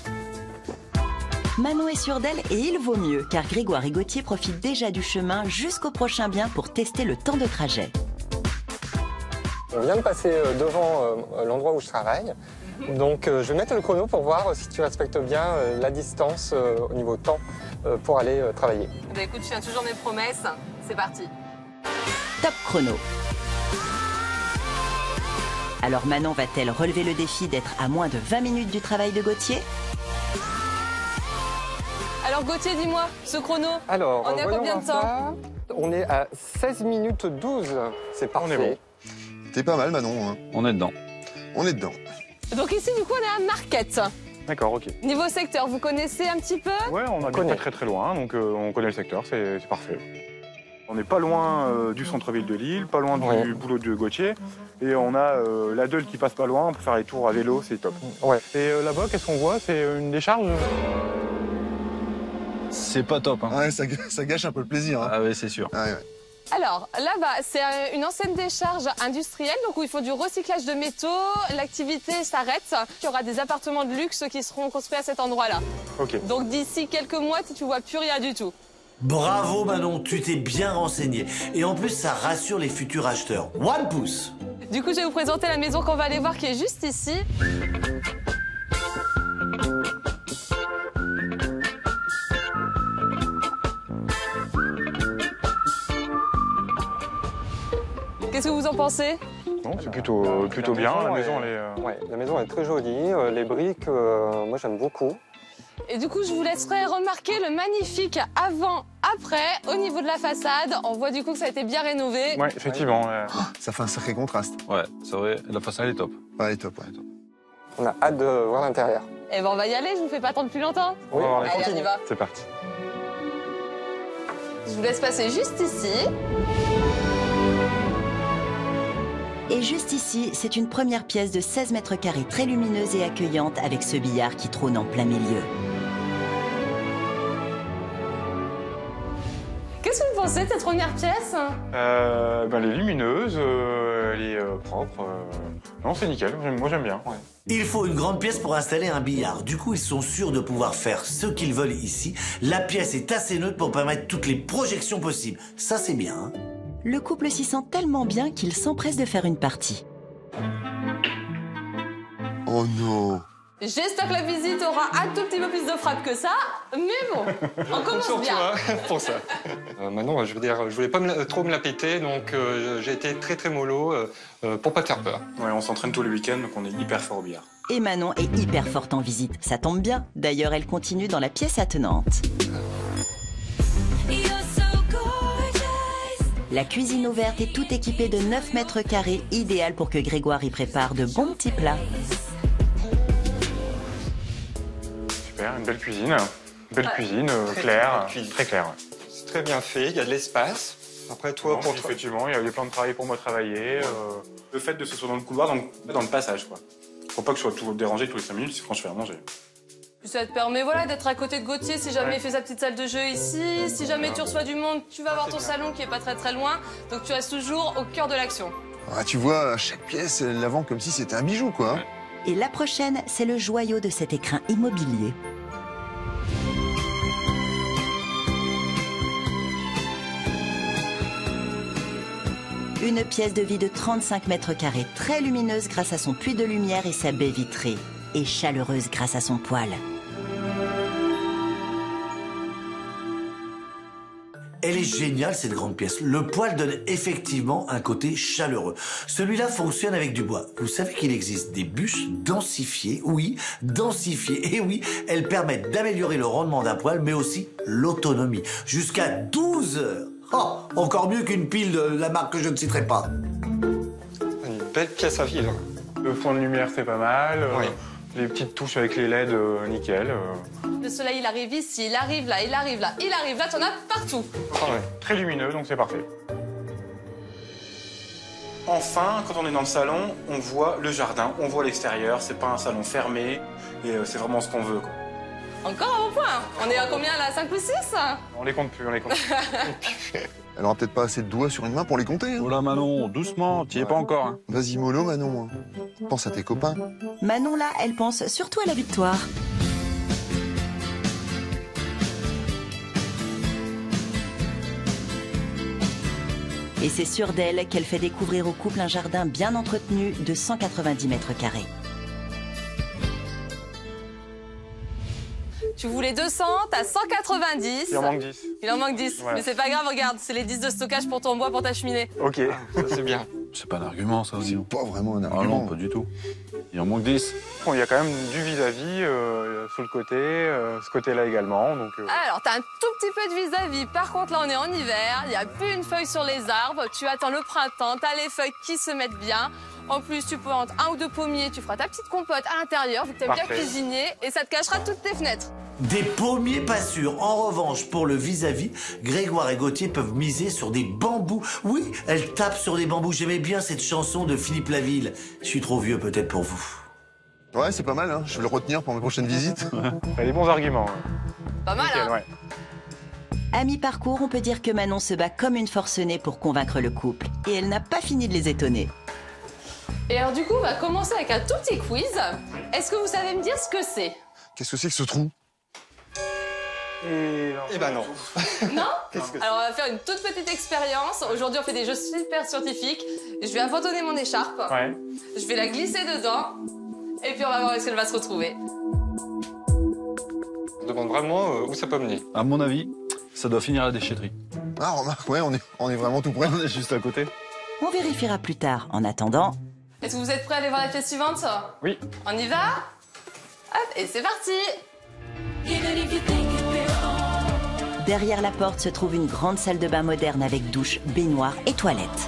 Manon est sûre d'elle et il vaut mieux, car Grégoire et Gauthier profitent déjà du chemin jusqu'au prochain bien pour tester le temps de trajet. On vient de passer devant l'endroit où je travaille. Donc je vais mettre le chrono pour voir si tu respectes bien la distance au niveau temps pour aller travailler. Bah écoute, je tiens toujours mes promesses. C'est parti. Top chrono. Alors Manon va-t-elle relever le défi d'être à moins de 20 minutes du travail de Gauthier? Alors Gauthier, dis-moi, ce chrono, Alors, on est à voyons combien de voir temps? ça. On est à 16 minutes 12. C'est parfait. On est bon. T'es pas mal, Manon. Hein. On est dedans. On est dedans. Donc ici, du coup, on est à Marquette. D'accord, ok. Niveau secteur, vous connaissez un petit peu? Ouais, on habite pas très loin, donc on connaît le secteur, c'est parfait. On n'est pas loin du centre-ville de Lille, pas loin du boulot de Gauthier. Et on a la Deule qui passe pas loin, on peut faire les tours à vélo, c'est top. Ouais. Et là-bas, qu'est-ce qu'on voit? C'est une décharge? C'est pas top. Hein. Ouais, ça gâche un peu le plaisir. Hein. Ah ouais, c'est sûr. Ah, ouais. Alors, là-bas, c'est une ancienne décharge industrielle, donc où il faut du recyclage de métaux. L'activité s'arrête. Il y aura des appartements de luxe qui seront construits à cet endroit-là. Ok. Donc d'ici quelques mois, tu vois plus rien du tout. Bravo Manon, tu t'es bien renseigné. Et en plus, ça rassure les futurs acheteurs. One pouce. Du coup, je vais vous présenter la maison qu'on va aller voir qui est juste ici. Qu'est-ce que vous en pensez? Non, c'est plutôt bien. La maison, elle est... Ouais, la maison est très jolie. Les briques, moi j'aime beaucoup. Et du coup, je vous laisserai remarquer le magnifique avant-après au niveau de la façade. On voit du coup que ça a été bien rénové. Ouais, effectivement. Ça fait un sacré contraste. Ouais, c'est vrai, la façade elle est top. Ouais, elle est top, ouais. On a hâte de voir l'intérieur. Et ben on va y aller, je vous fais pas attendre plus longtemps. Oui, Allez, on y va. C'est parti. Je vous laisse passer juste ici. Et juste ici, c'est une première pièce de 16 mètres carrés très lumineuse et accueillante avec ce billard qui trône en plein milieu. Qu'est-ce que vous pensez de cette première pièce? Elle est lumineuse, elle est propre. Non, c'est nickel. Moi, j'aime bien. Ouais. Il faut une grande pièce pour installer un billard. Du coup, ils sont sûrs de pouvoir faire ce qu'ils veulent ici. La pièce est assez neutre pour permettre toutes les projections possibles. Ça, c'est bien, hein. Le couple s'y sent tellement bien qu'il s'empresse de faire une partie. Oh non. J'espère que la visite aura un tout petit peu plus de frappe que ça, mais bon, on commence bien. Pour ça. Maintenant, je veux dire, je voulais pas trop me la péter, donc j'ai été très mollo pour pas te faire peur. Ouais, on s'entraîne tous les week-ends, donc on est hyper fort au billard. Et Manon est hyper forte en visite. Ça tombe bien. D'ailleurs, elle continue dans la pièce attenante. La cuisine ouverte est toute équipée de 9 mètres carrés, idéal pour que Grégoire y prépare de bons petits plats. Super, une belle cuisine. Cuisine, claire, très claire. Ouais. C'est très bien fait, il y a de l'espace. Après, toi, pour toi... Effectivement, il y a des plans de travail pour moi travailler. Le fait de se soit dans le couloir, dans le passage, quoi. Faut pas que je sois toujours dérangé tous les 5 minutes, c'est quand je fais à manger. Ça te permet d'être à côté de Gauthier si jamais il fait sa petite salle de jeu ici. Si jamais tu reçois du monde, tu vas voir ton salon qui est pas très loin. Donc tu restes toujours au cœur de l'action. Ah, tu vois, chaque pièce, elle la vend comme si c'était un bijou, quoi. Et la prochaine, c'est le joyau de cet écrin immobilier. Une pièce de vie de 35 mètres carrés, très lumineuse grâce à son puits de lumière et sa baie vitrée, et chaleureuse grâce à son poêle. Elle est géniale, cette grande pièce. Le poêle donne effectivement un côté chaleureux. Celui-là fonctionne avec du bois. Vous savez qu'il existe des bûches densifiées. Oui, densifiées. Et oui, elles permettent d'améliorer le rendement d'un poêle, mais aussi l'autonomie. Jusqu'à 12 heures. Oh, encore mieux qu'une pile de la marque que je ne citerai pas. Une belle pièce à vivre. Le fond de lumière, c'est pas mal. Oui. Les petites touches avec les LED, nickel. Le soleil, il arrive ici, il arrive là, il arrive là, il arrive là, t'en as partout. Très lumineux, donc c'est parfait. Enfin, quand on est dans le salon, on voit le jardin, on voit l'extérieur. C'est pas un salon fermé, et c'est vraiment ce qu'on veut, quoi. Encore un bon point. On est à combien là, 5 ou 6? On les compte plus, on les compte plus. Elle aura peut-être pas assez de doigts sur une main pour les compter. Hein. Oh là Manon, doucement, t'y es pas encore. Hein. Vas-y mollo Manon, pense à tes copains. Manon là, elle pense surtout à la victoire. Et c'est sûr d'elle qu'elle fait découvrir au couple un jardin bien entretenu de 190 mètres carrés. Tu voulais 200, t'as 190. Il en manque 10. Il en manque 10. Ouais. Mais c'est pas grave, regarde, c'est les 10 de stockage pour ton bois, pour ta cheminée. Ok. Ça, c'est bien. C'est pas un argument ça aussi. Pas vraiment un Ah argument. non, pas du tout. Il en manque 10. Bon, il y a quand même du vis-à-vis sur le côté, ce côté-là également. Donc, Alors, t'as un tout petit peu de vis-à-vis. Par contre, là, on est en hiver. Il n'y a plus une feuille sur les arbres. Tu attends le printemps. T'as les feuilles qui se mettent bien. En plus, tu plantes 1 ou 2 pommiers. Tu feras ta petite compote à l'intérieur, vu que t'aimes bien Parfait. cuisiner. Et ça te cachera toutes tes fenêtres. Des pommiers pas sûrs. En revanche, pour le vis-à-vis, Grégoire et Gauthier peuvent miser sur des bambous. Oui, elle tape sur des bambous. J'aimais bien cette chanson de Philippe Laville. Je suis trop vieux peut-être pour vous. Ouais, c'est pas mal, hein. Je vais le retenir pour mes prochaines visites. t'as des bons arguments. Pas mal, Nickel, hein? ouais. À mi-parcours, on peut dire que Manon se bat comme une forcenée pour convaincre le couple. Et elle n'a pas fini de les étonner. Et alors, du coup, on va commencer avec un tout petit quiz. Est-ce que vous savez me dire ce que c'est? Qu'est-ce que c'est que ce trou? Eh ben non. Non? Qu'est-ce que c'est? Alors on va faire une toute petite expérience. Aujourd'hui on fait des jeux super scientifiques. Je vais abandonner mon écharpe. Ouais. Je vais la glisser dedans. Et puis on va voir où est-ce qu'elle va se retrouver. Je demande vraiment où ça peut mener. À mon avis, ça doit finir à la déchetterie. Ah, remarque, ouais, on est vraiment tout près. On est juste à côté. On vérifiera plus tard. En attendant, Est-ce que vous êtes prêts à aller voir la pièce suivante? Oui. On y va? Hop, et c'est parti! derrière la porte se trouve une grande salle de bain moderne avec douche, baignoire et toilette.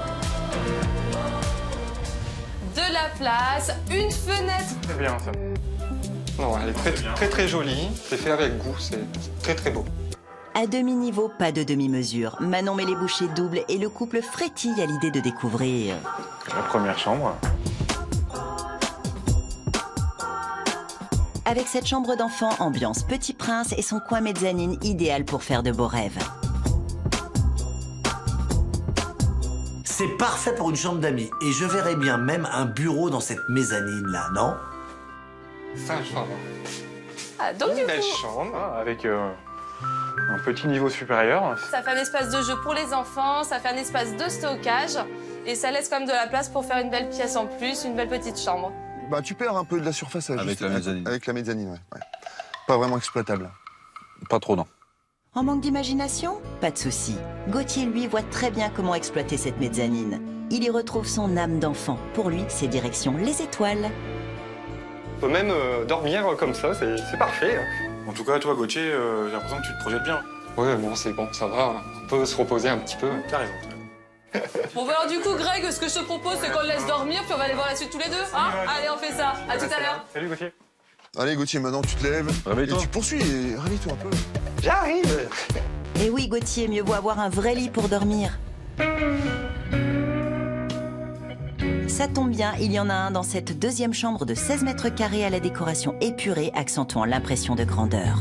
De la place, une fenêtre. C'est bien ça. Non, elle est très jolie. C'est fait avec goût, c'est très beau. À demi-niveau, pas de demi-mesure. Manon met les bouchées doubles et le couple frétille à l'idée de découvrir. La première chambre. Avec cette chambre d'enfant, ambiance Petit Prince et son coin mezzanine idéal pour faire de beaux rêves. C'est parfait pour une chambre d'amis. Et je verrais bien même un bureau dans cette mezzanine-là, non? Sa chambre. Ah, donc Une du belle coup, chambre. Avec un petit niveau supérieur. ça fait un espace de jeu pour les enfants, ça fait un espace de stockage et ça laisse quand même de la place pour faire une belle pièce en plus, une belle petite chambre. Bah, tu perds un peu de la surface à Avec ajuster. la mezzanine. Avec la mezzanine, ouais. Pas vraiment exploitable. Pas trop, non. En manque d'imagination? Pas de souci. Gauthier, lui, voit très bien comment exploiter cette mezzanine. Il y retrouve son âme d'enfant. Pour lui, c'est direction les étoiles. On peut même dormir comme ça, c'est parfait. En tout cas, toi, Gauthier, j'ai l'impression que tu te projettes bien. Ouais, bon, c'est bon, ça va. On peut se reposer un petit peu. T'as raison. Bon, bah alors du coup, Greg, ce que je te propose, c'est qu'on le laisse dormir, puis on va aller voir la suite tous les deux. Hein? Allez, on fait ça. À tout à l'heure. Salut, Gauthier. Allez, Gauthier, maintenant tu te lèves. Réveille-toi. Et tu poursuis et réveille-toi un peu. J'arrive. Et oui, Gauthier, mieux vaut avoir un vrai lit pour dormir. Ça tombe bien, il y en a un dans cette deuxième chambre de 16 mètres carrés à la décoration épurée, accentuant l'impression de grandeur.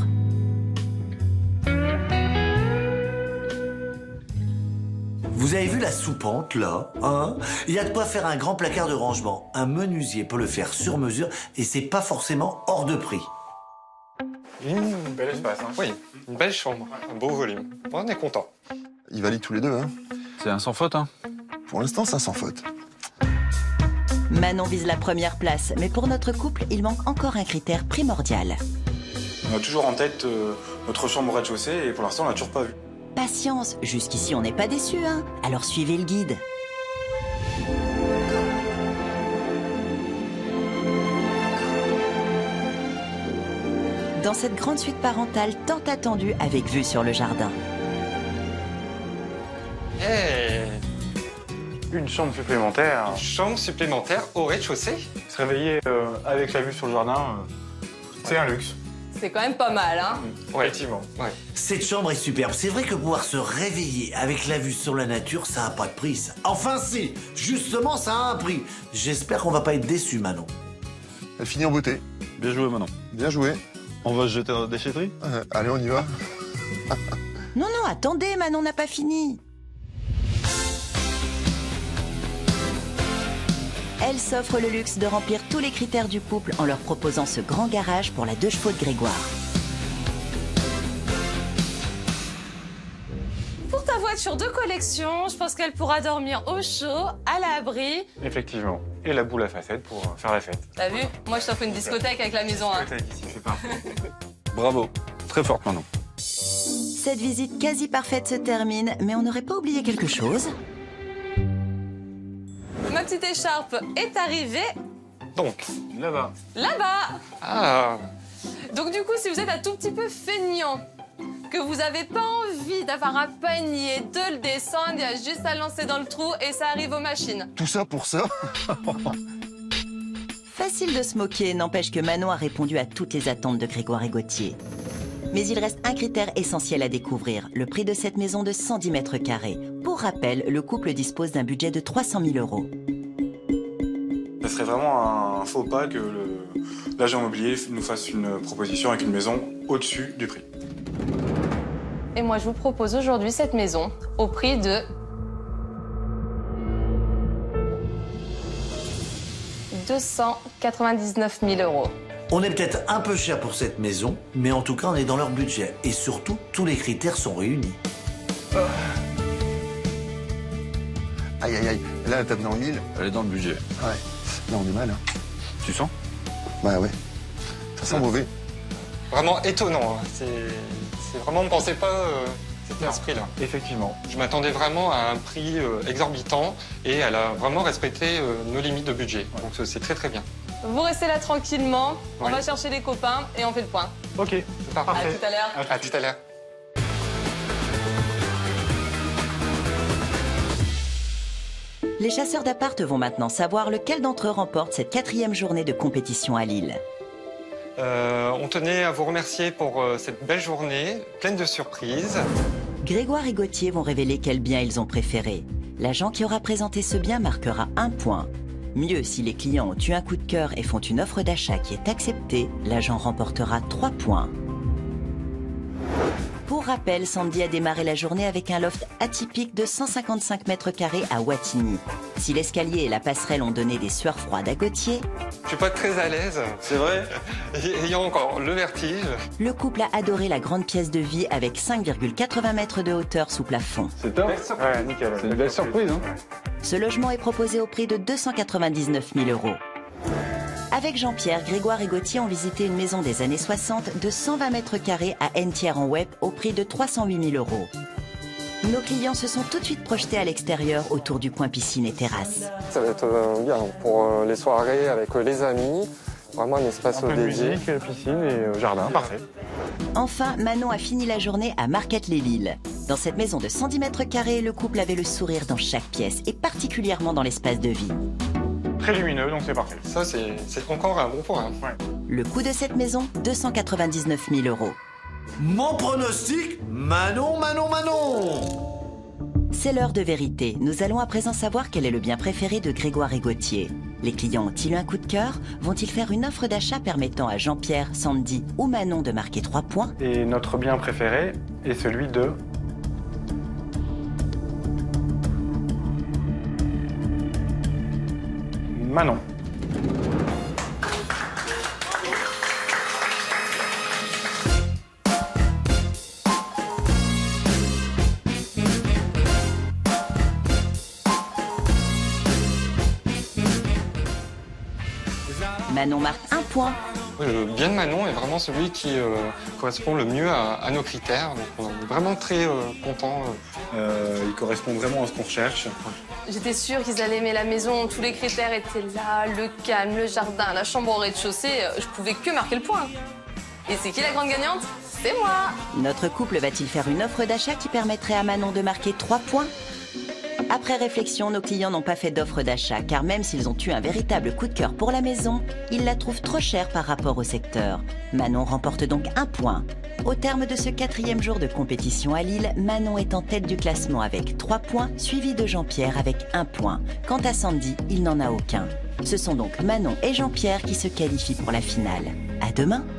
Vous avez vu la soupente, là, hein? Il y a de quoi faire un grand placard de rangement. Un menuisier peut le faire sur mesure et c'est pas forcément hors de prix. Bel espace, hein. Oui, une belle chambre, un beau volume. On est content. Ils valident tous les deux, hein. C'est un sans faute, hein. Pour l'instant, ça sans faute. Manon vise la première place, mais pour notre couple, il manque encore un critère primordial. On a toujours en tête notre chambre au rez-de-chaussée et pour l'instant, on l'a toujours pas vue. Patience, jusqu'ici on n'est pas déçus, hein? Alors suivez le guide. Dans cette grande suite parentale tant attendue avec vue sur le jardin. Hey, Une chambre supplémentaire. chambre supplémentaire au rez-de-chaussée. Se réveiller avec la vue sur le jardin, c'est un luxe. C'est quand même pas mal, hein? Ouais. Effectivement. Ouais. Cette chambre est superbe. C'est vrai que pouvoir se réveiller avec la vue sur la nature, ça a pas de prix, ça. Enfin si, justement, ça a un prix. J'espère qu'on va pas être déçus, Manon. Elle finit en beauté. Bien joué, Manon. Bien joué. On va se jeter dans la déchetterie? Allez, on y va. Non, non, attendez, Manon n'a pas fini. Elle s'offre le luxe de remplir tous les critères du couple en leur proposant ce grand garage pour la 2 chevaux de Grégoire. Pour ta voiture de collection, je pense qu'elle pourra dormir au chaud, à l'abri. Effectivement. Et la boule à facettes pour faire la fête. T'as vu? Moi, je t'offre une discothèque avec la maison, hein. C'est parfait. Bravo. Très forte, Manon. Cette visite quasi parfaite se termine, mais on n'aurait pas oublié quelque chose? Ma petite écharpe est arrivée Donc, Là-bas. là-bas. ah, Donc du coup, si vous êtes un tout petit peu feignant, que vous n'avez pas envie d'avoir un panier, de le descendre, il y a juste à lancer dans le trou et ça arrive aux machines. Tout ça pour ça. Facile de se moquer, n'empêche que Manon a répondu à toutes les attentes de Grégoire et Gauthier. Mais il reste un critère essentiel à découvrir, le prix de cette maison de 110 mètres carrés. Pour rappel, le couple dispose d'un budget de 300 000 €. Ça serait vraiment un faux pas que l'agent immobilier nous fasse une proposition avec une maison au-dessus du prix. Et moi, je vous propose aujourd'hui cette maison au prix de 299 000 €. On est peut-être un peu cher pour cette maison, mais en tout cas, on est dans leur budget. Et surtout, tous les critères sont réunis. Aïe, aïe, aïe. Là, la table dans le mille. Elle est dans le budget. Ouais. Là, on est mal, hein. Tu sens? Bah ouais. Ça sent mauvais. Vraiment étonnant. Hein. C'est vraiment, on ne pensait pas c'était à ce prix-là. Effectivement. Je m'attendais vraiment à un prix exorbitant et elle a vraiment respecté nos limites de budget. Donc c'est très très bien. Vous restez là tranquillement, on Oui. va chercher les copains et on fait le point. Ok, Parfait. À tout à l'heure. À tout à l'heure. Les chasseurs d'appart vont maintenant savoir lequel d'entre eux remporte cette 4e journée de compétition à Lille. On tenait à vous remercier pour cette belle journée, pleine de surprises. Grégoire et Gauthier vont révéler quel bien ils ont préféré. L'agent qui aura présenté ce bien marquera 1 point. Mieux, si les clients ont eu un coup de cœur et font une offre d'achat qui est acceptée, l'agent remportera 3 points. Pour rappel, Sandy a démarré la journée avec un loft atypique de 155 mètres carrés à Wattignies. Si l'escalier et la passerelle ont donné des sueurs froides à Gauthier, Je suis pas très à l'aise. C'est vrai? Ayant encore le vertige. le couple a adoré la grande pièce de vie avec 5,80 mètres de hauteur sous plafond. C'est top. Ouais, nickel. C'est une belle surprise, hein. Ce logement est proposé au prix de 299 000 €. Avec Jean-Pierre, Grégoire et Gauthier ont visité une maison des années 60 de 120 mètres carrés à Entières-en-Web au prix de 308 000 €. Nos clients se sont tout de suite projetés à l'extérieur autour du coin piscine et terrasse. Ça va être bien pour les soirées avec les amis. Vraiment un espace Un peu de dédié. musique, piscine et jardin, parfait. Enfin, Manon a fini la journée à Marquette-les-Lilles. Dans cette maison de 110 mètres carrés, le couple avait le sourire dans chaque pièce et particulièrement dans l'espace de vie. Très lumineux, donc c'est parfait. Ça, c'est encore un bon point. Le coût de cette maison, 299 000 €. Mon pronostic, Manon, Manon, Manon! C'est l'heure de vérité. Nous allons à présent savoir quel est le bien préféré de Grégoire et Gauthier. Les clients ont-ils eu un coup de cœur? Vont-ils faire une offre d'achat permettant à Jean-Pierre, Sandy ou Manon de marquer 3 points? Et notre bien préféré est celui de... Manon. Manon marque 1 point. Le bien de Manon est vraiment celui qui correspond le mieux à nos critères. Donc on est vraiment très contents. Il correspond vraiment à ce qu'on recherche. J'étais sûre qu'ils allaient aimer la maison, tous les critères étaient là, le calme, le jardin, la chambre au rez-de-chaussée, je pouvais que marquer le point. Et c'est qui la grande gagnante? C'est moi! Notre couple va-t-il faire une offre d'achat qui permettrait à Manon de marquer 3 points? Après réflexion, nos clients n'ont pas fait d'offre d'achat, car même s'ils ont eu un véritable coup de cœur pour la maison, ils la trouvent trop chère par rapport au secteur. Manon remporte donc 1 point. Au terme de ce 4e jour de compétition à Lille, Manon est en tête du classement avec 3 points, suivi de Jean-Pierre avec 1 point. Quant à Sandy, il n'en a aucun. Ce sont donc Manon et Jean-Pierre qui se qualifient pour la finale. À demain!